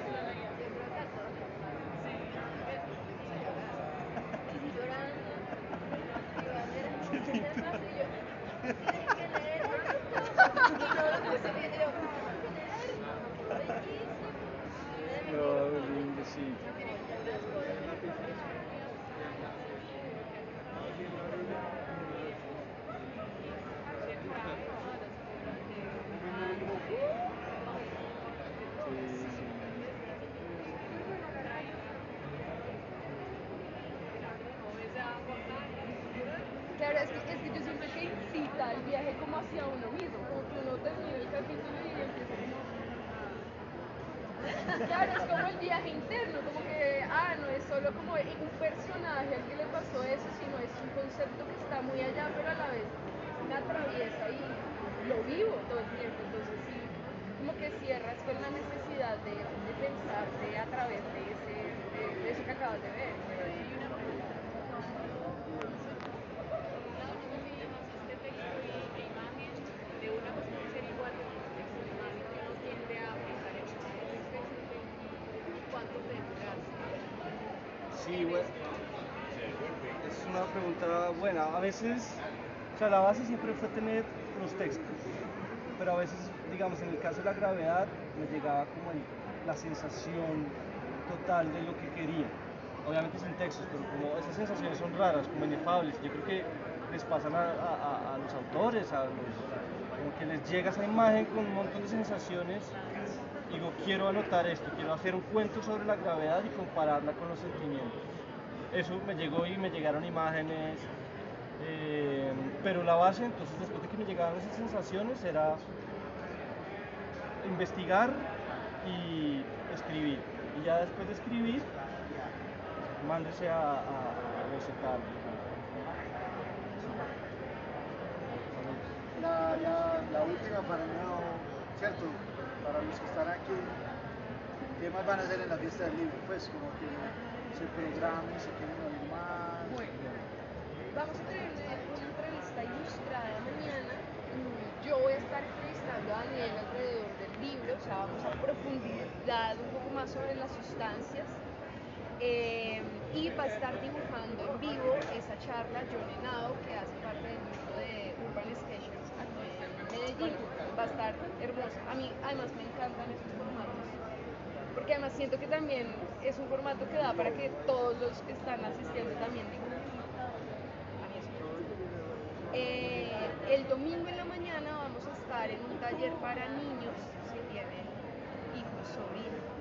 No, lindo, sí. Claro, es que, es que yo siento que incita el viaje como hacia uno mismo, como que uno termina el capítulo y empieza como... Claro, es como el viaje interno, como que, ah, no es solo como un personaje al que le pasó eso, sino es un concepto que está muy allá, pero a la vez me atraviesa y lo vivo todo el tiempo, entonces sí, como que cierras con la necesidad de, de pensarte a través de, ese, de, de eso que acabas de ver. Sí, bueno, es una pregunta buena. A veces, o sea, la base siempre fue tener los textos, pero a veces, digamos, en el caso de la gravedad, me llegaba como el- la sensación total de lo que quería. Obviamente sin textos, pero como esas sensaciones son raras, como inefables, yo creo que les pasan a, a- a los autores, a los, como que les llega esa imagen con un montón de sensaciones. Digo, quiero anotar esto, quiero hacer un cuento sobre la gravedad y compararla con los sentimientos. Eso me llegó y me llegaron imágenes, eh, pero la base, entonces, después de que me llegaban esas sensaciones, era investigar y escribir. Y ya después de escribir, mándese a, a, a bocetar. La, la, la última para no, ¿cierto? Para los que están aquí, ¿qué más van a hacer en la fiesta del libro? Pues como que se programen, se quieren oír más. Bueno, vamos a tener una entrevista ilustrada mañana. Mm, Yo voy a estar entrevistando a Daniel alrededor del libro, o sea, vamos a profundizar un poco más sobre las sustancias. Eh, y va a estar dibujando en vivo esa charla John Henao, que hace parte del grupo de Urban Sketchers aquí en Medellín. Va a estar hermosa. A mí además me encantan esos formatos, porque además siento que también es un formato que da para que todos los que están asistiendo también digan, a mí eso me gusta. Eh, el domingo en la mañana vamos a estar en un taller para niños, si tienen hijos, sobrinos,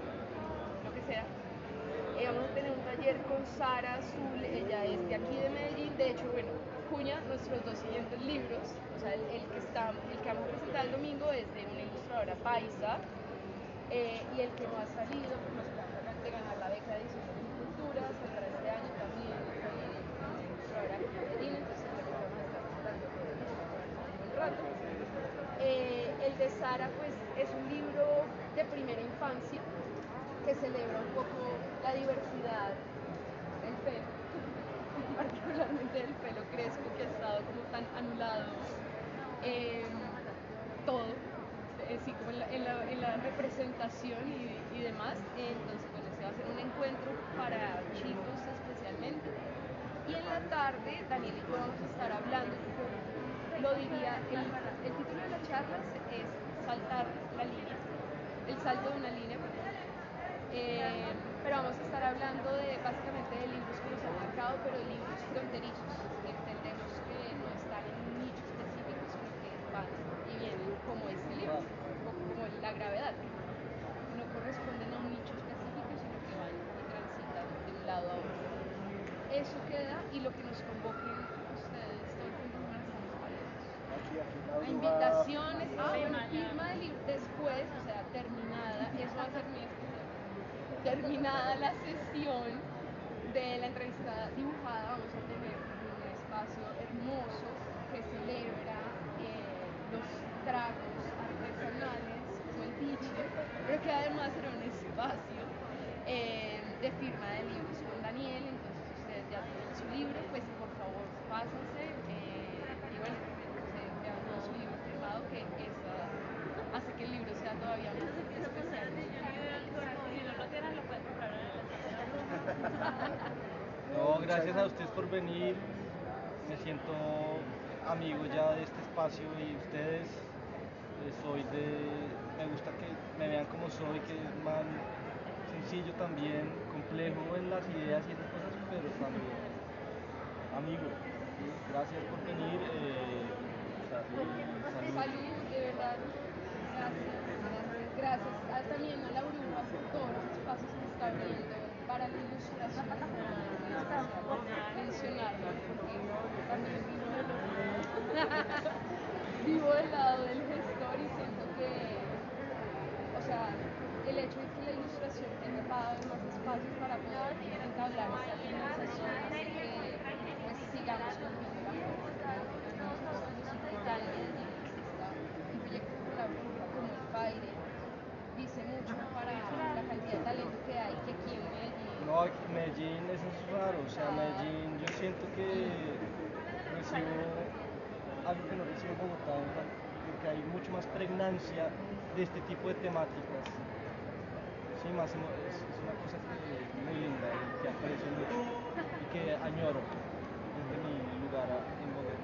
lo que sea. Eh, vamos a tener un taller con Sara Azul, ella es de aquí de Medellín, de hecho, bueno, cuña nuestros dos siguientes libros, o sea, el, el que, está, el que vamos a presentar el domingo es de una ilustradora paisa, eh, y el que no ha salido, pues nos trata de ganar la beca de edición de cultura, saldrá este año también, con una ilustradora de Medellín, entonces simplemente vamos a estar presentando un rato. Eh, el de Sara, pues, es un libro de primera infancia, que celebra un poco la diversidad del pelo, particularmente del pelo crespo que ha estado como tan anulado, eh, todo, eh, sí, como en la, en la, en la representación y, y demás. Entonces, bueno, este va a ser un encuentro para chicos especialmente. Y en la tarde, Daniel y yo vamos a estar hablando, lo diría, el, el título de la charla es Saltar la línea, el salto de una línea, perdón. Eh, pero vamos a estar hablando de básicamente de libros que nos han marcado, pero de libros fronterizos, que entendemos que no están en un nicho específico, sino que van y vienen como este libro, o como La Gravedad, no corresponden a un nicho específico, sino que van y transitan de un lado a otro. Eso queda, y lo que nos convoquen ustedes todo el tiempo para estar abiertos. Aquí, aquí, la A bruja. invitaciones, ah, bueno, firma del libro después, o sea, terminada, eso va a ser mi especial. Terminada la sesión de la entrevista dibujada, vamos a tener un espacio hermoso que celebra eh, los tragos artesanales, como el biche, pero que además será un espacio eh, de firma de libros con Daniel. Entonces ustedes ya tienen su libro, pues por favor pásense, eh, y bueno, se vean su libro firmado, que eso hace que el libro sea todavía más especial. Si no lo tienen, lo pueden comprar en la tienda. No, gracias a ustedes por venir. Me siento amigo ya de este espacio y ustedes. Eh, soy de. Me gusta que me vean como soy, que es más sencillo también, complejo en las ideas y esas cosas, pero también amigo. ¿Sí? Gracias por venir. Eh, salud, salud. Salud, de verdad. Gracias, gracias, gracias a, también a la bruja por todos los espacios que está abriendo para la ilustración. En especial mencionarlo, porque también vivo del otro lado. Vivo del lado del gestor y siento que, o sea, el hecho de que la ilustración tenga cada vez más espacios para poder entablar esta conversación hace que pues sigamos cogiendo la fuerza, ¿no? Ya en Medellín exista un proyecto como la bruja, como el Paire, dice mucho para la cantidad de talento que hay, que aquí en Medellín. No, aquí en Medellín eso es raro, o sea, Medellín yo siento que recibo algo que no recibo en Bogotá, porque hay mucho más pregnancia de este tipo de temáticas. Sí, más emo- es, es una cosa que muy linda y que aprecio mucho y que añoro desde mi lugar a- en Bogotá.